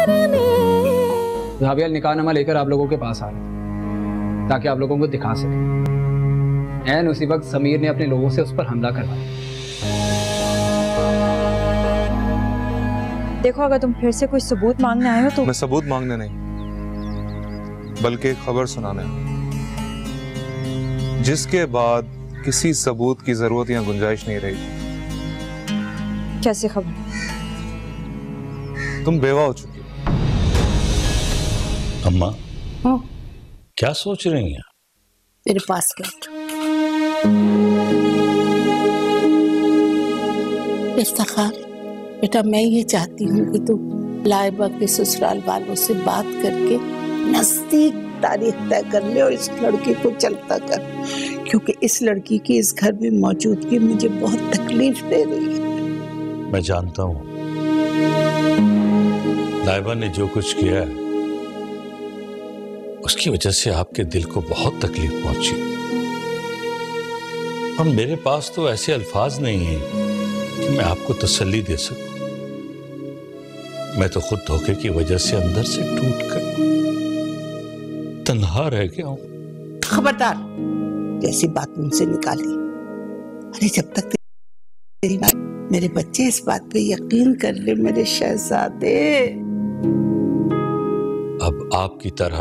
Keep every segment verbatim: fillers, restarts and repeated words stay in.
जावियाल निकाहनामा लेकर आप लोगों के पास आ रहे ताकि आप लोगों को दिखा सके। ऐन उसी वक्त समीर ने अपने लोगों से उस पर हमला करवाया। देखो, अगर तुम फिर से कोई सबूत मांगने आए हो तो। मैं सबूत मांगने नहीं, बल्कि खबर सुनाने, जिसके बाद किसी सबूत की जरूरत या गुंजाइश नहीं रही। कैसी खबर? तुम बेवा हो चुकी हो। अम्मा, हाँ? क्या सोच रही हैं? मेरे पास बैठ। इफ्तिखार, बेटा मैं ये चाहती हूँ कि तू लाइबा के ससुराल वालों से बात करके नजदीक तारीख तय कर ले और इस लड़की को चलता कर, क्योंकि इस लड़की की इस घर में मौजूदगी मुझे बहुत तकलीफ दे रही है। मैं जानता हूँ लाइबा ने जो कुछ किया है उसकी वजह से आपके दिल को बहुत तकलीफ पहुंची, और मेरे पास तो ऐसे अल्फाज नहीं हैं कि मैं आपको तसल्ली दे सकूं। मैं तो खुद धोखे की वजह से अंदर से टूटकर तन्हा रह गया हूं। खबरदार, जैसी बात मुझसे निकाली। अरे जब तक तेरी बात, मेरे बच्चे इस बात पे यकीन कर ले मेरे शहजादे। अब आपकी तरह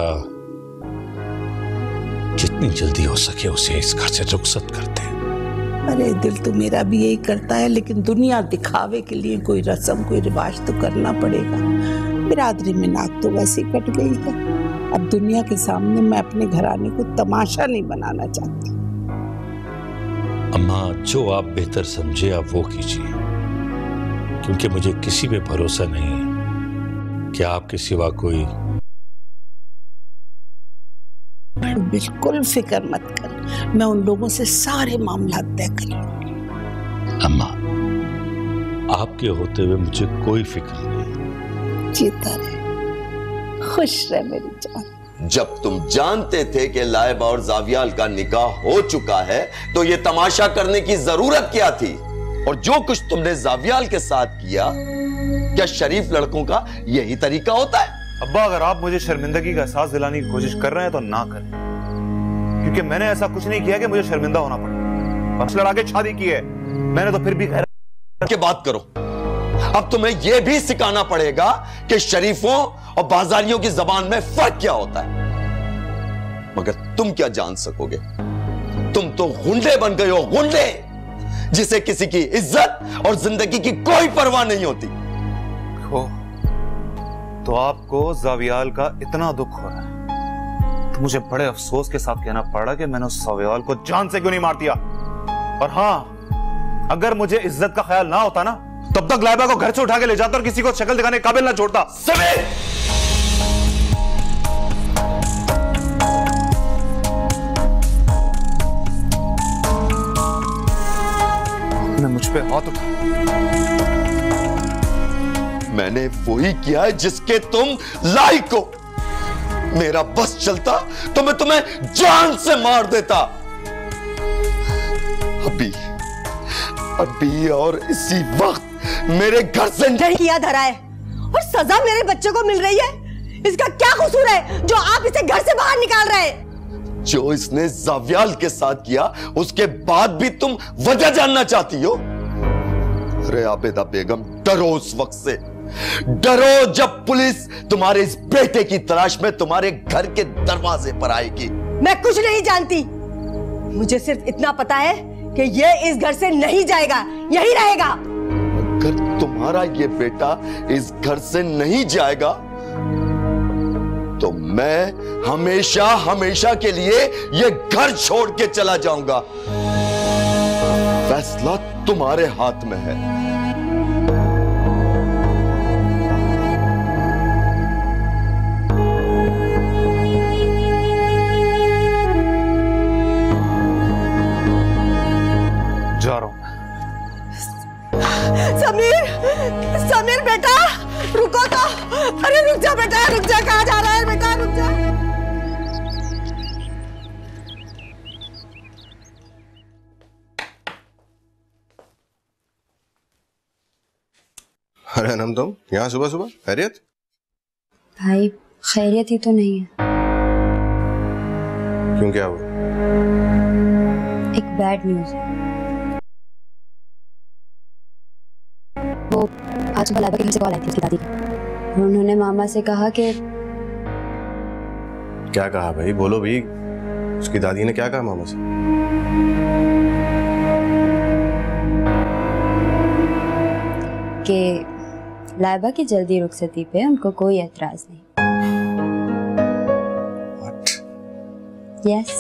जितनी जल्दी हो सके उसे इस घर से रुखसत करते हैं। अरे दिल तो मेरा भी यही करता है, लेकिन दुनिया दिखावे के लिए कोई रस्म कोई रिवाज तो करना पड़ेगा। बिरादरी में नाक तो वैसे ही कट गई है। अब दुनिया के सामने मैं अपने घराने को तमाशा नहीं बनाना चाहती। अम्मा, जो आप बेहतर समझे आप वो कीजिए, क्योंकि मुझे किसी पे भरोसा नहीं है कि आपके सिवा कोई। बिल्कुल फिक्र मत कर, मैं उन लोगों से सारे मामला तय कर लूंगी। अम्मा, आपके होते हुए मुझे कोई फिक्र नहीं। जीता रहे, खुश रहे मेरी जान। जब तुम जानते थे कि लाइबा और जावियाल का निकाह हो चुका है तो ये तमाशा करने की जरूरत क्या थी? और जो कुछ तुमने जावियाल के साथ किया, क्या शरीफ लड़कों का यही तरीका होता है? अब्बा, अगर आप मुझे शर्मिंदगी का एहसास दिलाने की कोशिश कर रहे हैं तो ना करें, क्योंकि मैंने ऐसा कुछ नहीं किया कि मुझे शर्मिंदा होना पड़े। बस लड़ा के शादी की है मैंने, तो फिर भी खैर के बात करो। अब तुम्हें यह भी सिखाना पड़ेगा कि शरीफों और बाजारियों की जबान में फर्क क्या होता है। मगर तुम क्या जान सकोगे? तुम तो गुंडे बन गए हो, गुंडे, जिसे किसी की इज्जत और जिंदगी की कोई परवाह नहीं होती। हो तो आपको जावियाल का इतना दुख हो रहा है तो मुझे बड़े अफसोस के साथ कहना पड़ा कि मैंने उस जावियाल को जान से क्यों नहीं मार दिया। और हां, अगर मुझे इज्जत का ख्याल ना होता ना, तब तक लाइबा को घर से उठा के ले जाता और किसी को शक्ल दिखाने के काबिल ना छोड़ता। समीर! ने मुझ पे हाथ उठा। मैंने वही किया है जिसके तुम लायक हो। मेरा बस चलता तो मैं तुम्हें जान से मार देता। अभी अभी और इसी वक्त मेरे घर से किया धरा है और सजा मेरे बच्चे को मिल रही है। इसका क्या कसूर है जो आप इसे घर से बाहर निकाल रहे हैं? जो इसने जावियाल के साथ किया उसके बाद भी तुम वजह जानना चाहती हो? अरे आबिदा बेगम, डरो उस वक्त से, डरो जब पुलिस तुम्हारे इस बेटे की तलाश में तुम्हारे घर के दरवाजे पर आएगी। मैं कुछ नहीं जानती, मुझे सिर्फ इतना पता है कि ये इस घर से नहीं जाएगा, यही रहेगा। अगर तुम्हारा ये बेटा इस घर से नहीं जाएगा तो मैं हमेशा हमेशा के लिए ये घर छोड़ के चला जाऊंगा। फैसला तुम्हारे हाथ में है। जा रहा हूं। समीर, समीर बेटा रुको तो। अरे रुक जा बेटा, रुक जा, कहां जा रहा है बेटा, रुक जा। अरे नम तुम यहाँ सुबह सुबह खैरियत? भाई खैरियत ही तो नहीं है। क्यों, क्या हुआ? एक बैड न्यूज। वो आज सुबह लाइबा के घर से कॉल आई थी उसकी दादी की। उन्होंने मामा से कहा कि क्या कहा भाई, बोलो भी। उसकी दादी ने क्या कहा मामा से? कि लाइबा की जल्दी रुखसती पे उनको कोई एतराज नहीं। यस।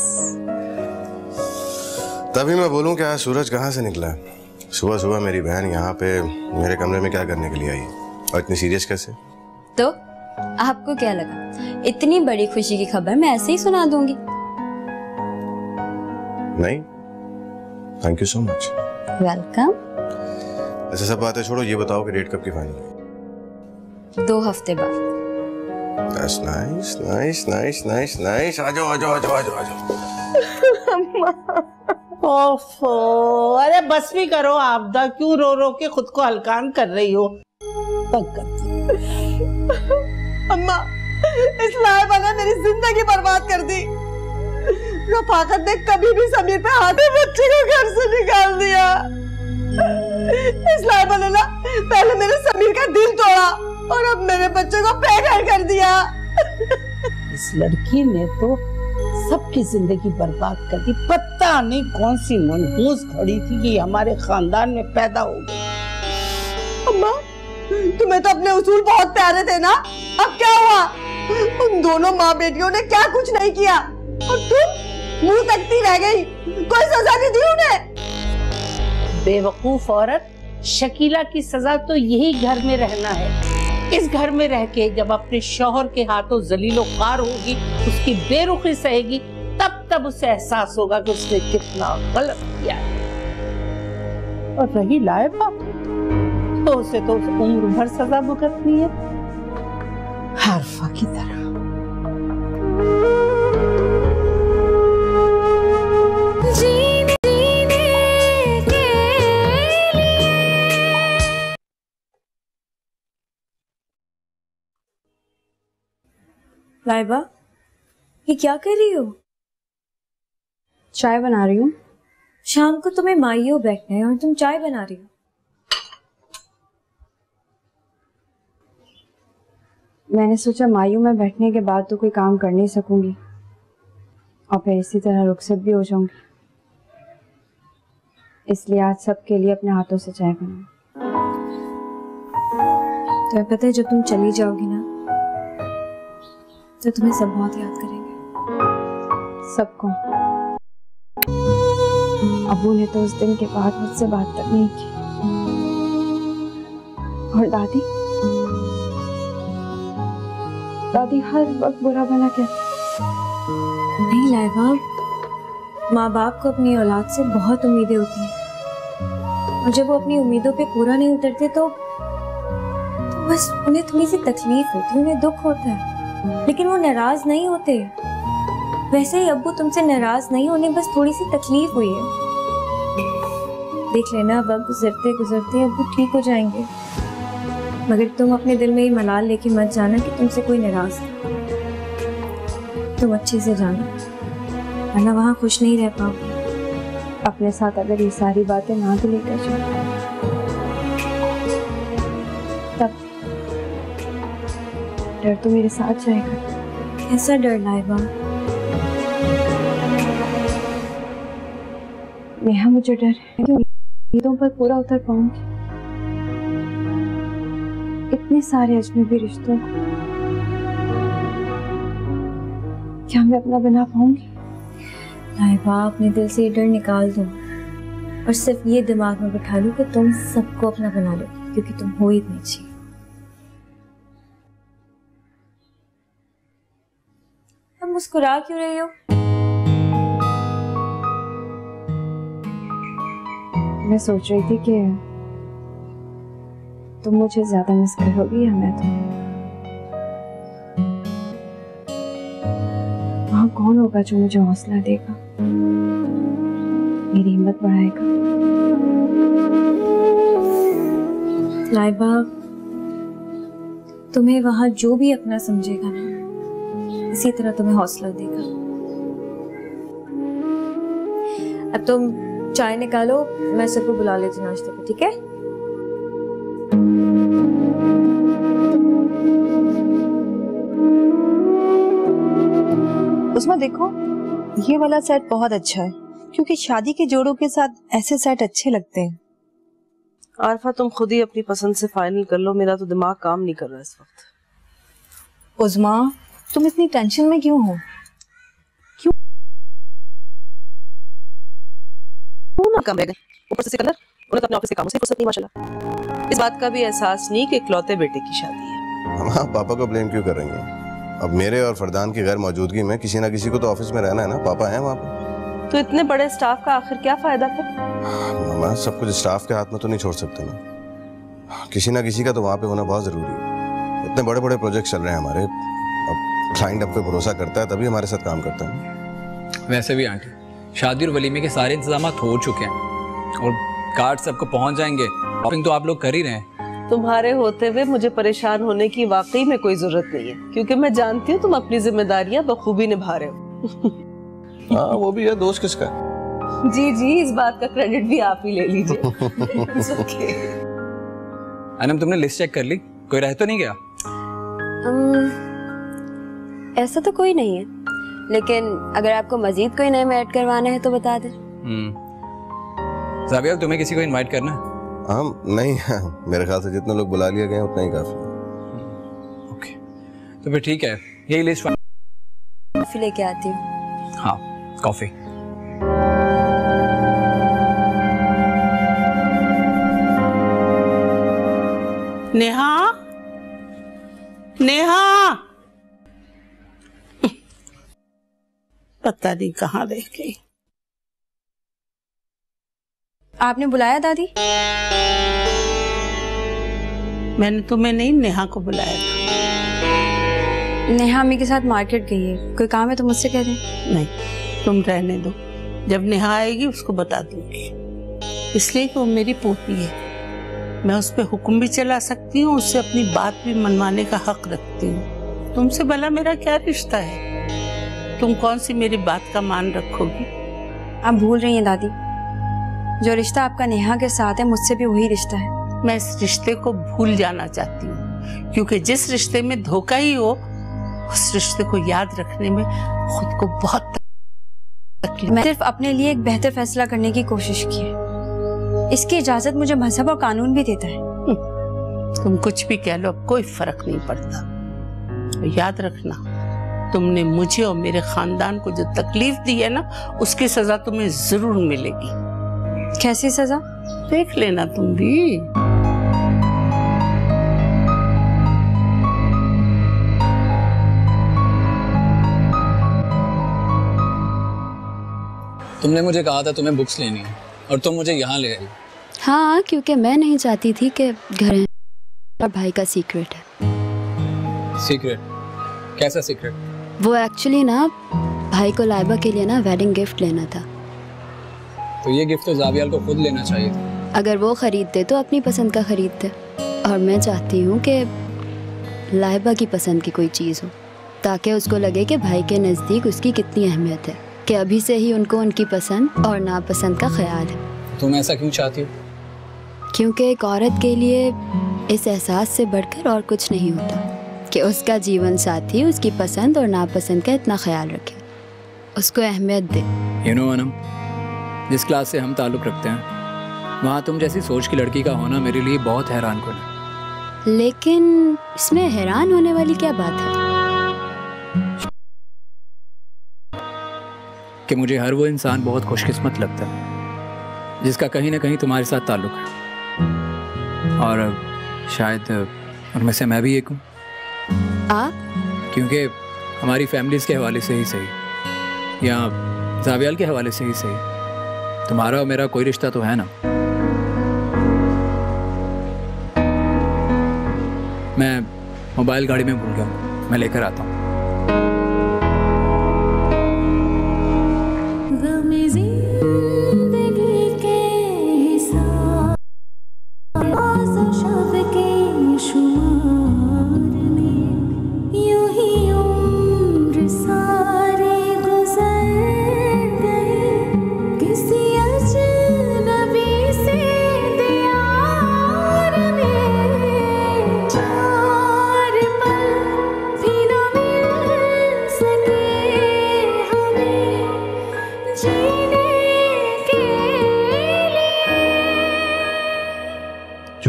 तभी मैं बोलूं कि आज सूरज कहाँ से निकला है? सुबह सुबह मेरी बहन यहाँ पे मेरे कमरे में क्या करने के लिए आई, और इतनी सीरियस कैसे? तो आपको क्या लगा इतनी बड़ी खुशी की खबर मैं ऐसे ही सुना दूंगी? नहीं, thank you so much. Welcome. ऐसे सब बातें छोड़ो, ये बताओ कि डेट कब की फाइनल है? दो हफ्ते बाद। That's nice, nice, nice, nice, nice. आ जाओ, आ जाओ, आ जाओ, आ जाओ, आ जाओ। ओफो, अरे बस भी करो आपदा, क्यों रो रो के खुद को हलकान कर रही हो? अम्मा, इस लाइबा ने मेरी जिंदगी बर्बाद कर दी। रफाकत ने कभी भी समीर पे हाथ बच्चे को घर से निकाल दिया। इस लाइबा ने ना पहले मेरे समीर का दिल तोड़ा और अब मेरे बच्चे को प्रेग्नेंट कर दिया। इस लड़की ने तो सबकी जिंदगी बर्बाद कर दी। पता नहीं कौन सी मनहूस घड़ी थी कि हमारे खानदान में पैदा हो गई। अम्मा, तुम्हें तो अपने उसूल बहुत प्यारे थे ना, अब क्या हुआ? उन दोनों माँ बेटियों ने क्या कुछ नहीं किया और तुम मुंह तकती रह गई। कोई सजा नहीं दी उन्हें। बेवकूफ औरत, शकीला की सजा तो यही घर में रहना है। इस घर में रह के जब अपने शौहर के हाथों जलीलो ख्वार होगी, उसकी बेरुखी सहेगी, तब तब उसे एहसास होगा कि उसने कितना गलत किया है। और रही लाइबा, तो उसे तो उम्र भर सजा भुगतनी है, हारफा की तरह। लाइबा, ये क्या कर रही हो? चाय बना रही हूँ। शाम को तुम्हें माइयों बैठना है और तुम चाय बना रही हो। मैंने सोचा मायूं में बैठने के बाद तो कोई काम कर नहीं सकूंगी और फिर इसी तरह रुखसत भी हो जाऊंगी, इसलिए आज सबके लिए अपने हाथों से चाय बनाऊं। तुम्हें पता है जब तुम चली जाओगी ना तो तुम्हें सब बहुत याद करेंगे। सबको? अबू ने तो उस दिन के बाद मुझसे बात तक नहीं की। और दादी दादी हर वक्त बुरा भला कहती। नहीं लाइबा, माँ बाप को अपनी औलाद से बहुत उम्मीदें होती हैं और जब वो अपनी उम्मीदों पे पूरा नहीं उतरते तो, तो बस उन्हें थोड़ी सी तकलीफ होती है, उन्हें दुख होता है, लेकिन वो नाराज नहीं होते। वैसे ही अब्बू तुमसे नाराज नहीं, उन्हें बस थोड़ी सी तकलीफ हुई है। देख लेना, अब गुजरते गुजरते अब्बू ठीक हो जाएंगे। मगर तुम अपने दिल में ये मलाल लेके मत जाना कि तुमसे कोई नाराज है। तुम अच्छे से जाना, वरना वहाँ खुश नहीं रह पाओगे। अपने साथ अगर ये सारी बातें ना भी लेकर जाओ तब डर तो मेरे साथ जाएगा। कैसा डर लाइबा? नेहा, मुझे डर है कि उम्मीदों पर पूरा उतर पाऊंगी। इतने सारे अजनबी रिश्तों को क्या मैं अपना बना पाऊंगी? लाइबा, अपने दिल से ये डर निकाल दो और सिर्फ ये दिमाग में बिठा लो कि तुम सबको अपना बना लो, क्योंकि तुम हो ही इतनी अच्छी। अब मुस्कुरा क्यों रही हो? मैं सोच रही थी कि तुम मुझे ज्यादा मिस करोगी या मैं तुम्हें। वहां कौन होगा जो मुझे हौसला देगा, मेरी हिम्मत बढ़ाएगा? लाइबा, तुम्हें वहां जो भी अपना समझेगा ना, इसी तरह तुम्हें हौसला देगा। अब तुम चाय निकालो, मैं सबको बुला लेती हूँ नाश्ते पे, ठीक है? उसमें देखो, ये वाला सेट बहुत अच्छा है, क्योंकि शादी के जोड़ों के साथ ऐसे सेट अच्छे लगते हैं। आरफा, तुम खुद ही अपनी पसंद से फाइनल कर लो, मेरा तो दिमाग काम नहीं कर रहा इस वक्त। उज़मा, तुम इतनी टेंशन में क्यों हो? क्यों क्यों ना कम रह गए? ऊपर से सिकंदर, उन्हें तो अपने ऑफिस के कामों से फुर्सत नहीं माशाल्लाह। इस बात का भी एहसास नहीं कि इकलौते बेटे की शादी है। हम आप पापा को ब्लेम क्यों करेंगे? अब मेरे और फरदान की गैर मौजूदगी में किसी ना किसी को तो ऑफिस में रहना है ना, पापा हैं वहाँ पे। तो इतने बड़े स्टाफ का आखिर क्या फायदा फिर? मामा, सब कुछ स्टाफ के हाथ में तो नहीं छोड़ सकते ना, किसी ना किसी का तो वहाँ पे होना बहुत जरूरी है। इतने बड़े बड़े प्रोजेक्ट चल रहे हैं हमारे, अब क्लाइंट अब पे भरोसा करता है तभी हमारे साथ काम करता है। वैसे भी आंटी, शादी और वलीमे के सारे इंतजाम हो चुके हैं और कार्ड सबको पहुंच जाएंगे। शॉपिंग तो आप लोग कर ही रहे हैं। तुम्हारे होते हुए मुझे परेशान होने की वाकई में कोई जरूरत नहीं है, क्योंकि मैं जानती हूँ तुम अपनी जिम्मेदारियां बखूबी निभा रहे हो। हाँ, वो भी है, दोस्त किसका? जी जी, इस बात का क्रेडिट भी आप ही ले लीजिए। okay. अनम, तुमने लिस्ट चेक कर ली? कोई रह तो नहीं गया? um, ऐसा तो कोई नहीं है, लेकिन अगर आपको मजीद कोई नेम ऐड करवाना है तो बता दें। हम्म ज़ावियाल, तुम्हें किसी को इनवाइट करना है? हाँ, नहीं, मेरे ख्याल से जितने लोग बुला लिए गए उतना ही काफी है। ओके, तो फिर ठीक है, यही लिस्ट कॉफी लेके आती हूँ। हाँ, कॉफी। नेहा, नेहा, पता नहीं कहाँ रह गई। आपने बुलाया दादी? मैंने तुम्हें नहीं, नेहा को बुलाया था। नेहा अम्मी के साथ मार्केट गई है, कोई काम है तो मुझसे कह दें। नहीं, तुम रहने दो, जब नेहा आएगी उसको बता दूंगी। इसलिए कि वो मेरी पोती है, मैं उस पर हुक्म भी चला सकती हूँ, उससे अपनी बात भी मनवाने का हक रखती हूँ। तुमसे भला मेरा क्या रिश्ता है? तुम कौन सी मेरी बात का मान रखोगी? आप भूल रही हैं दादी, जो रिश्ता आपका नेहा के साथ है मुझसे भी वही रिश्ता है। मैं इस रिश्ते को भूल जाना चाहती हूँ, क्योंकि जिस रिश्ते में धोखा ही हो, उस रिश्ते को याद रखने में खुद को बहुत तकलीफ। मैं सिर्फ अपने लिए एक बेहतर फैसला करने की कोशिश की है, इसकी इजाजत मुझे मजहब और कानून भी देता है। तुम कुछ भी कह लो, अब कोई फर्क नहीं पड़ता। याद रखना, तुमने मुझे और मेरे खानदान को जो तकलीफ दी है ना, उसकी सजा तुम्हें जरूर मिलेगी। कैसी सजा? देख लेना तुम भी। तुमने मुझे कहा था तुम्हें बुक्स लेनी है और तुम मुझे यहाँ ले आई। हाँ, क्योंकि मैं नहीं चाहती थी कि घर और भाई का सीक्रेट है। सीक्रेट? कैसा सीक्रेट? वो एक्चुअली ना भाई को लाइबा के लिए ना वेडिंग गिफ्ट लेना था। तो ये गिफ्ट तो ज़ावियाल को खुद लेना चाहिए था। अगर वो खरीदते तो अपनी पसंद का खरीदते, और मैं चाहती हूँ कि लाइबा की पसंद की कोई चीज़ हो, ताकि उसको लगे कि भाई के नज़दीक उसकी कितनी अहमियत है, कि अभी से ही उनको उनकी पसंद और नापसंद का ख्याल है। तुम ऐसा क्यों चाहती हो? क्योंकि एक औरत के लिए इस एहसास से बढ़कर और कुछ नहीं होता कि उसका जीवन साथी उसकी पसंद और नापसंद का इतना ख्याल रखे, उसको अहमियत दे। यू नो अनम, जिस क्लास से हम ताल्लुक़ रखते हैं वहाँ तुम जैसी सोच की लड़की का होना मेरे लिए बहुत हैरान कुन है। लेकिन इसमें हैरान होने वाली क्या बात है कि मुझे हर वो इंसान बहुत खुशकिस्मत लगता है जिसका कहीं ना कहीं तुम्हारे साथ ताल्लुक़ है, और शायद उनमें से मैं भी एक हूँ। आप? क्योंकि हमारी फैमिलीज के हवाले से ही सही या ज़ावियाल के हवाले से ही सही, तुम्हारा और मेरा कोई रिश्ता तो है ना। मैं मोबाइल गाड़ी में भूल गया, मैं लेकर आता हूँ। शुमार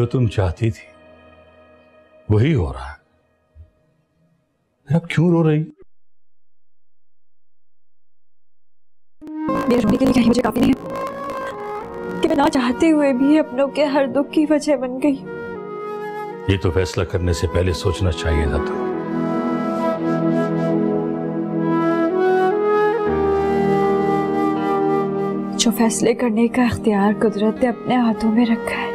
तुम चाहती थी वही हो रहा है। अब क्यों रो रही? मेरे रोने के लिए क्या मुझे काफी नहीं है कि मैं ना चाहते हुए भी अपनों के हर दुख की वजह बन गई। ये तो फैसला करने से पहले सोचना चाहिए था। तो जो फैसले करने का इख्तियार कुदरत ने अपने हाथों में रखा है,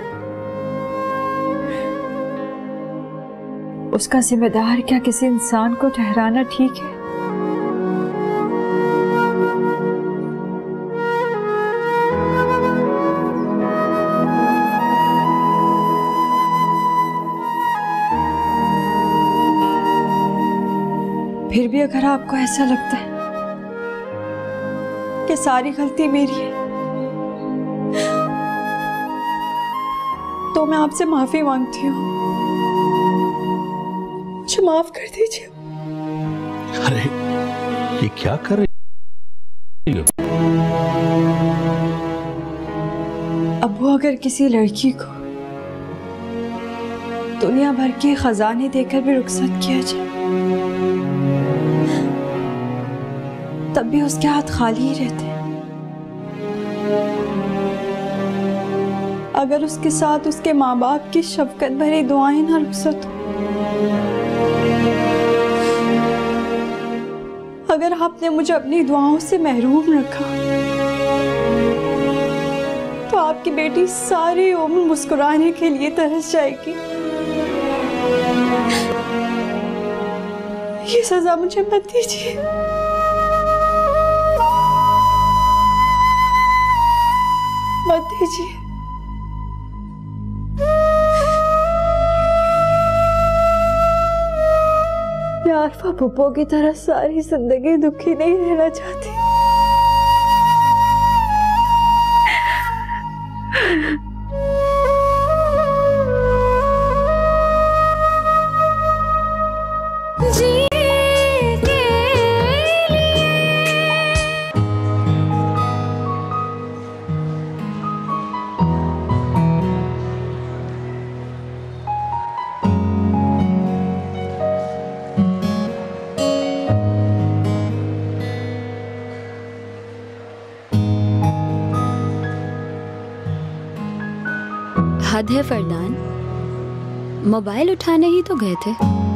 उसका जिम्मेदार क्या किसी इंसान को ठहराना ठीक है? फिर भी अगर आपको ऐसा लगता है कि सारी गलती मेरी है, तो मैं आपसे माफी मांगती हूँ। मुझे माफ कर दीजिए। अरे ये क्या कर रही हो? अब वो अगर किसी लड़की को दुनिया भर के खजाने देकर भी रुखसत किया जाए, तब भी उसके हाथ खाली ही रहते हैं। अगर उसके साथ उसके माँ बाप की शफकत भरी दुआएं ना रुखसत हो, अगर आपने मुझे अपनी दुआओं से महरूम रखा, तो आपकी बेटी सारी उम्र मुस्कुराने के लिए तरस जाएगी। ये सजा मुझे मत दीजिए। मत दीजिए। मैं आरफा पुप्पो की तरह सारी जिंदगी दुखी नहीं रहना चाहती। हद है फरदान, मोबाइल उठाने ही तो गए थे।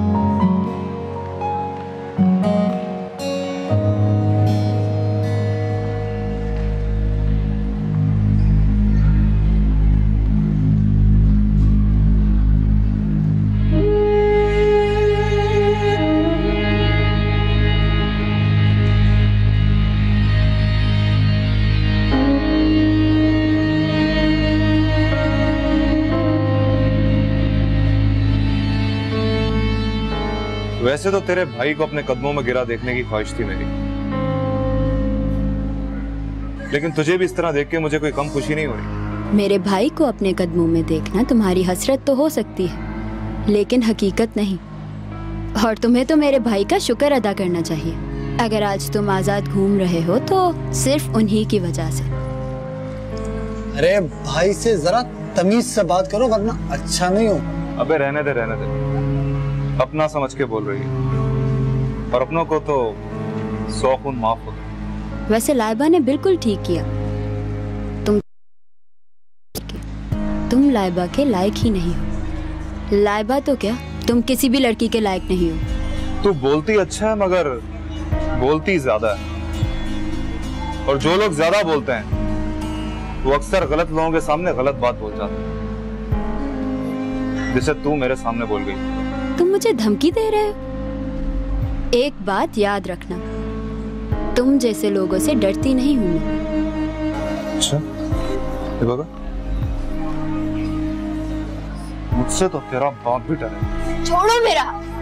वैसे तो तेरे भाई को अपने कदमों में गिरा देखने की ख्वाहिश थी मेरी, लेकिन तुझे भी इस तरह देख के मुझे कोई कम खुशी नहीं हुई। मेरे भाई को अपने कदमों में देखना तुम्हारी हसरत तो हो सकती है, लेकिन हकीकत नहीं। और तुम्हें तो मेरे भाई का शुक्र अदा करना चाहिए। अगर आज तुम आजाद घूम रहे हो तो सिर्फ उन्हीं की वजह से। अरे भाई से जरा तमीज से बात करो वरना अच्छा नहीं हो। अबे रहने दे रहने दे, अपना समझ के बोल रही है, और अपनों को तो सौ खून माफ हो गए। वैसे लाइबा ने बिल्कुल ठीक किया। तुम तुम लाइबा के लायक ही नहीं हो। लाइबा तो क्या, तुम किसी भी लड़की के लायक नहीं हो। तू बोलती अच्छा है मगर बोलती ज्यादा है, और जो लोग ज्यादा बोलते हैं वो अक्सर गलत लोगों के सामने गलत बात बोल जाते हैं, जैसे तू मेरे सामने बोल गई। तुम मुझे धमकी दे रहे हो? एक बात याद रखना, तुम जैसे लोगों से डरती नहीं हूं मैं। अच्छा, ये बाबा, मुझसे तो तेरा बाप भी डरे। छोड़ो मेरा।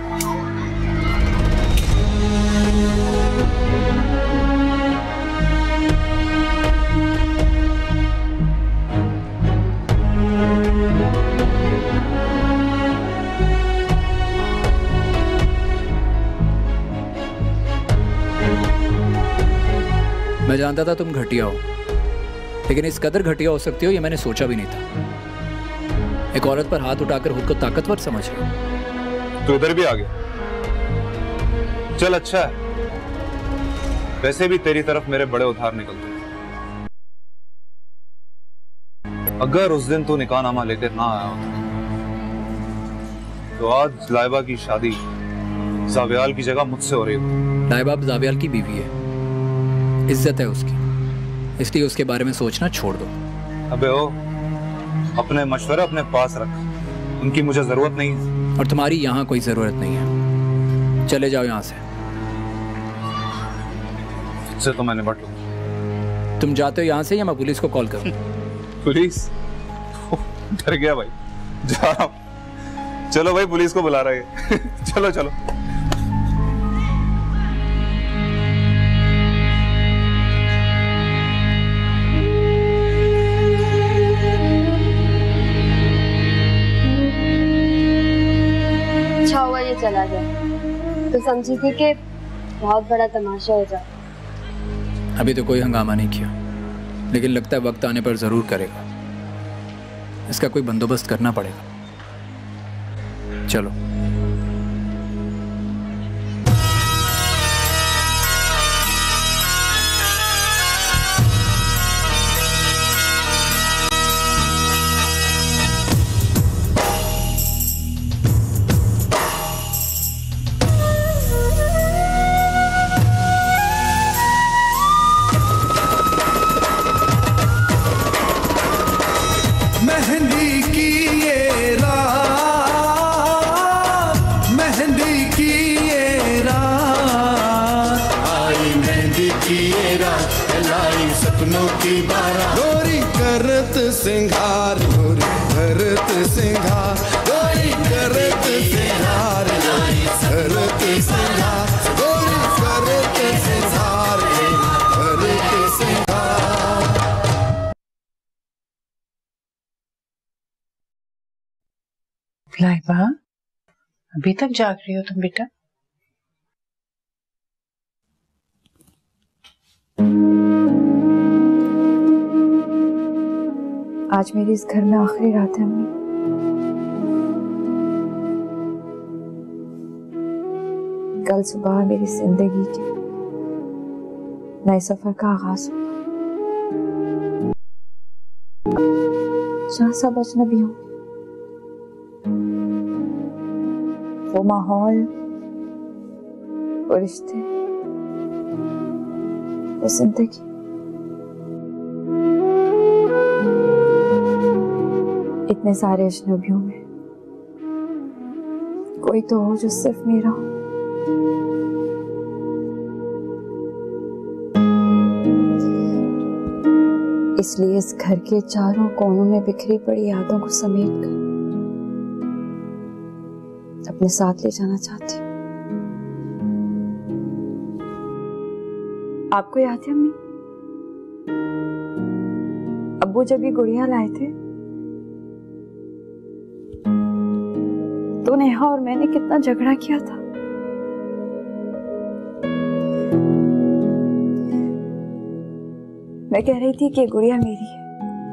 मैं जानता था तुम घटिया हो, लेकिन इस कदर घटिया हो सकती हो ये मैंने सोचा भी नहीं था। एक औरत पर हाथ उठाकर खुद को ताकतवर समझ रहे हो। तो इधर भी आ गया। चल अच्छा है, वैसे भी तेरी तरफ मेरे बड़े उधार निकलते हैं। अगर उस दिन तू निकाहनामा लेकर ना आया होता तो आज लाइबा की शादी जावियाल की जगह मुझसे हो रही होती। लाइबा अब जावियाल की बीवी है, इज्जत है उसकी, इसलिए उसके बारे में सोचना छोड़ दो। अबे ओ, अपने मशवरे अपने पास रख, उनकी मुझे जरूरत नहीं है। और तुम्हारी यहाँ कोई जरूरत नहीं है, चले जाओ यहाँ से। इससे तो मैं निपट लूं। तुम जाते हो यहाँ से या मैं पुलिस को कॉल करूँ? पुलिस? डर गया भाई, जा रहा हूं। चलो भाई, पुलिस को बुला रहे हैं। चलो चलो। अच्छा हुआ ये चला गया, तो समझी थी कि बहुत बड़ा तमाशा हो जाए। अभी तो कोई हंगामा नहीं किया, लेकिन लगता है वक्त आने पर जरूर करेगा। इसका कोई बंदोबस्त करना पड़ेगा। चलो। मेहंदी की ये रात, मेहंदी की ये रात, आई मेहंदी की ये रात, लाई सपनों की बारात। गोरी करत सिंगार, गोरी करत सिंगार, गोरी करत सिंगार, गोरी करत सिंगार, गोरी करत सिंगार, करत सिंगार। लाइबा, अभी तक जाग रही हो तुम बेटा? आज मेरी इस घर में आखिरी रात है अम्मी। कल सुबह मेरी जिंदगी के नए सफर का आगाज होगा, जहाँ सब अजनबी होंगे। वो माहौल, वो रिश्ते, वो जिंदगी। इतने सारे अजनबियों में कोई तो हो जो सिर्फ मेरा हो। इसलिए इस घर के चारों कोनों में बिखरी पड़ी यादों को समेट कर अपने साथ ले जाना चाहती हूँ। आपको याद है अम्मी, अब्बू जब ये गुड़िया लाए थे तो नेहा और मैंने कितना झगड़ा किया था। मैं कह रही थी कि ये गुड़िया मेरी है,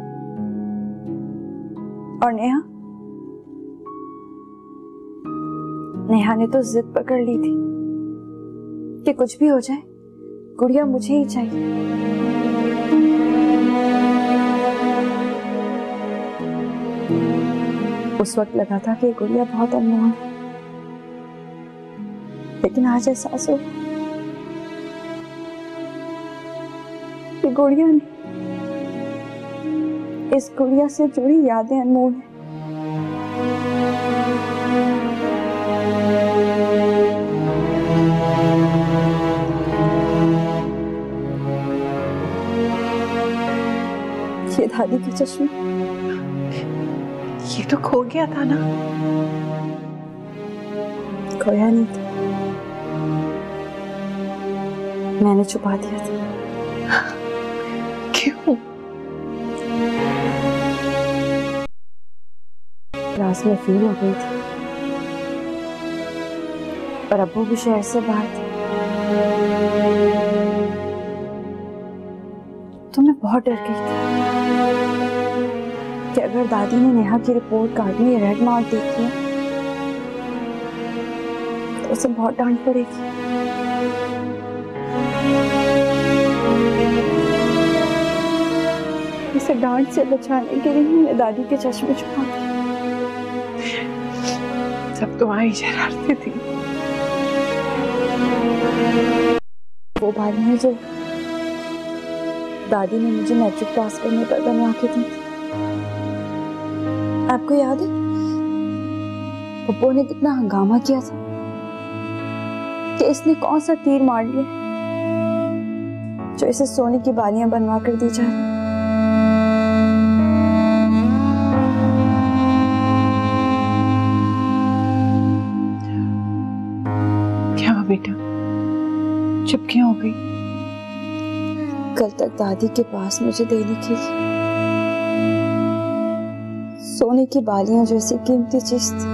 और नेहा नेहा ने तो जिद पकड़ ली थी कि कुछ भी हो जाए गुड़िया मुझे ही चाहिए। उस वक्त लगा था कि गुड़िया बहुत अनमोल है, लेकिन आज एहसास हो कि गुड़िया नहीं, इस गुड़िया से जुड़ी यादें अनमोल हैं। ये दादी के चश्मे, ये तो खो गया था ना? खोया नहीं था, मैंने छुपा दिया था। क्यों? क्लास में फेल हो गई थी और अब्बू भी शहर से बाहर थे, तो मैं बहुत डर गई थी। कि अगर दादी ने नेहा की रिपोर्ट कार्ड में रेड मार्क देख लिया तो उसे बहुत डांट पड़ेगी। इसे डांट से बचाने के लिए मैंने दादी के चश्मे छुपा दिए। सब तुम्हारी शरारतें थी। वो बात है जो दादी ने मुझे मैट्रिक पास करने पर बनवा के दी थी, आपको याद है? पप्पू ने कितना हंगामा किया था कि इसने कौन सा तीर मार लिया जो इसे सोने की बालियां बनवा कर दी जा रही। क्या हुआ बेटा, चुप क्यों हो गई? कल तक दादी के पास मुझे देने के लिए सोने की बालियां जैसी कीमती चीज थी।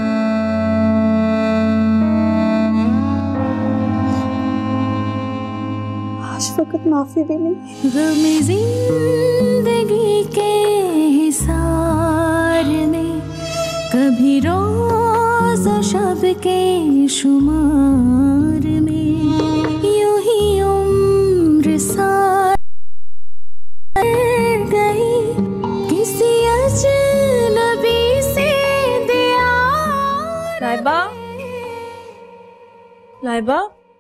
आज वक्त माफी भी नहीं। गम जिंदगी के हिसार में कभी रोज शब के शुमार में यूं ही उम्र सार गई किसी अजनबी से दिया। लाइबा, लाइबा,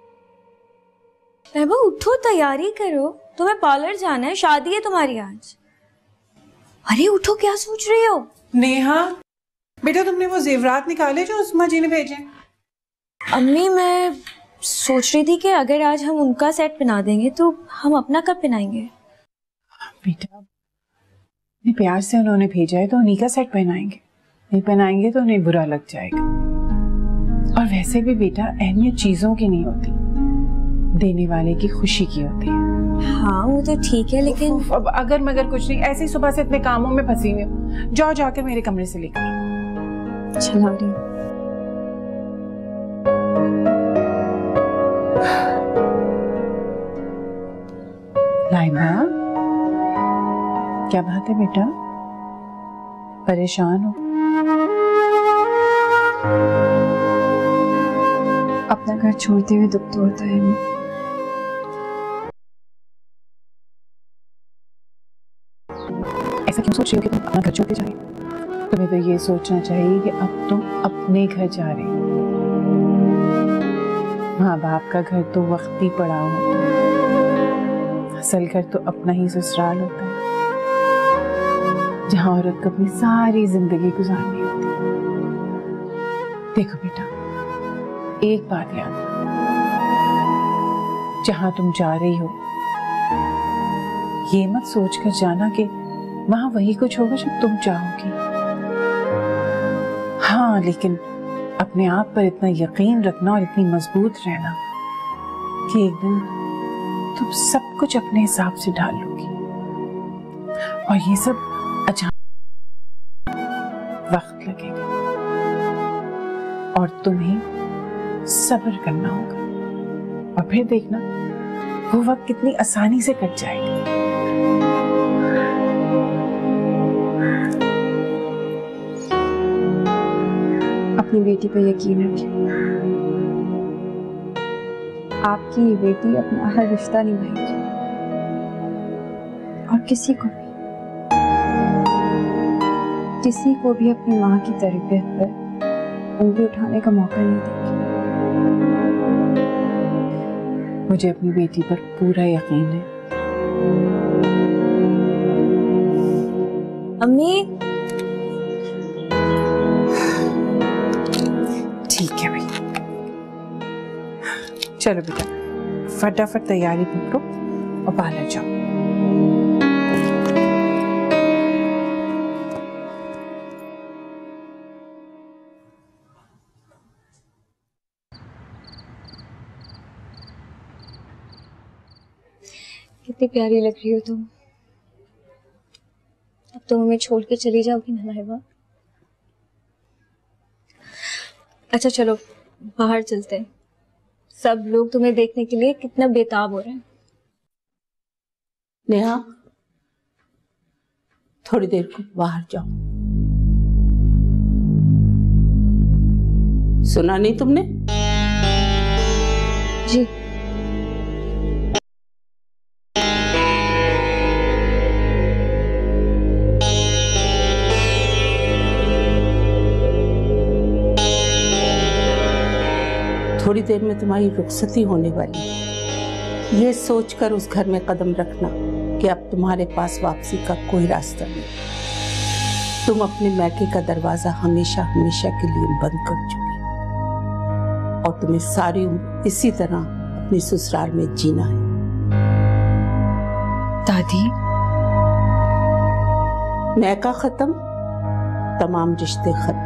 लाइबा उठो, तैयारी करो, तुम्हें पार्लर जाना है, शादी है तुम्हारी आज। अरे उठो, क्या सोच रही हो? नेहा बेटा, तुमने वो जेवरात निकाले जो उस्मा जी ने भेजे? अम्मी, मैं सोच रही थी कि अगर आज हम उनका सेट पहना देंगे तो हम अपना कब पहनाएंगे? बेटा इतने प्यार से उन्होंने भेजा है तो उन्हीं का सेट पहनाएंगे, नहीं पहनाएंगे तो उन्हें बुरा लग जाएगा। और वैसे भी बेटा अहमियत चीजों की नहीं होती, देने वाले की खुशी की होती है। हाँ वो तो ठीक है, लेकिन अब अगर मगर कुछ नहीं, ऐसे ही सुबह से इतने कामों में फंसी हुई हूँ। जाओ जाकर मेरे कमरे से लेकर। चला रही हूँ। लाइबा, क्या बात है बेटा, परेशान हो? अपना घर छोड़ते हुए दुख तो होता है। ऐसा क्यों सोच रही हो कि तुम अपना घर छोड़ के जा रही हो? तुम्हें तो ये सोचना चाहिए कि अब तुम अपने घर जा रही हो। माँ बाप का घर तो वक्ती पड़ा होता है, असल घर तो अपना ही ससुराल होता है, जहाँ औरत को अपनी सारी जिंदगी गुजारनी होती है। देखो बेटा, एक बात याद रखो, जहाँ तुम जा रही हो ये मत सोचकर जाना कि वहां वही कुछ होगा जो तुम चाहोगी। हाँ, लेकिन अपने आप पर इतना यकीन रखना और इतनी मजबूत रहना कि एक दिन तुम सब कुछ अपने हिसाब से ढाल लोगी। और ये सब अचानक वक्त लगेगा और तुम्हें सब्र करना होगा, और फिर देखना वो वक्त कितनी आसानी से कट जाएगा। अपनी बेटी पर यकीन रखिए, आपकी ये बेटी अपना हर रिश्ता निभाएगी और किसी को भी किसी को भी अपनी माँ की तरबियत पर उंगली उठाने का मौका नहीं देगी। मुझे अपनी बेटी पर पूरा यकीन है। अम्मी, ठीक है भाई, चलो बेटा फटाफट तैयारी पकड़ो और पार्लर जाओ। कितनी प्यारी लग रही हो तुम। अब तुम हमें छोड़ के चली जाओगी ना लाइबा? अच्छा चलो बाहर चलते हैं, सब लोग तुम्हें देखने के लिए कितना बेताब हो रहे हैं। नेहा, थोड़ी देर को बाहर जाओ। सुना नहीं तुमने? जी। थोड़ी देर में तुम्हारी रुखसती होने वाली है। ये सोचकर उस घर में कदम रखना कि अब तुम्हारे पास वापसी का कोई रास्ता नहीं। तुम अपने मैके का दरवाजा हमेशा हमेशा के लिए बंद कर चुकी और तुम्हें सारी उम्र इसी तरह अपने ससुराल में जीना है। दादी, मैका खत्म, तमाम रिश्ते खत्म।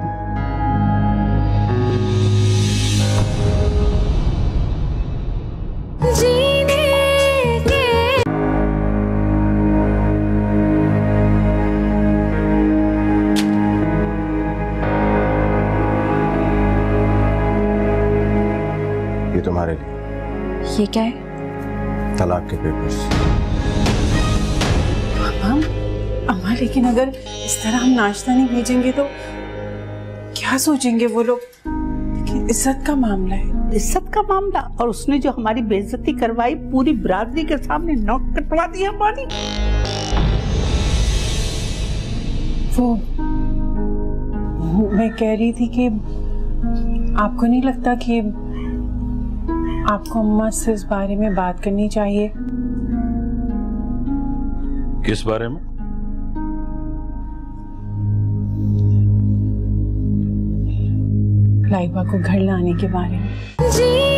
ये तुम्हारे लिए। ये क्या है? तलाक के पेपर्स। अम्मा, अम्मा लेकिन अगर इस तरह हम नाश्ता नहीं भेजेंगे तो क्या सोचेंगे वो लोग? लेकिन इज्जत का मामला है। इज्जत का मामला? और उसने जो हमारी बेइज्जती करवाई, पूरी बिरादरी के सामने नोट कटवा दी हमारी। वो मैं कह रही थी कि आपको नहीं लगता कि आपको अम्मा से इस बारे में बात करनी चाहिए? किस बारे में? लाइबा को घर लाने के बारे में।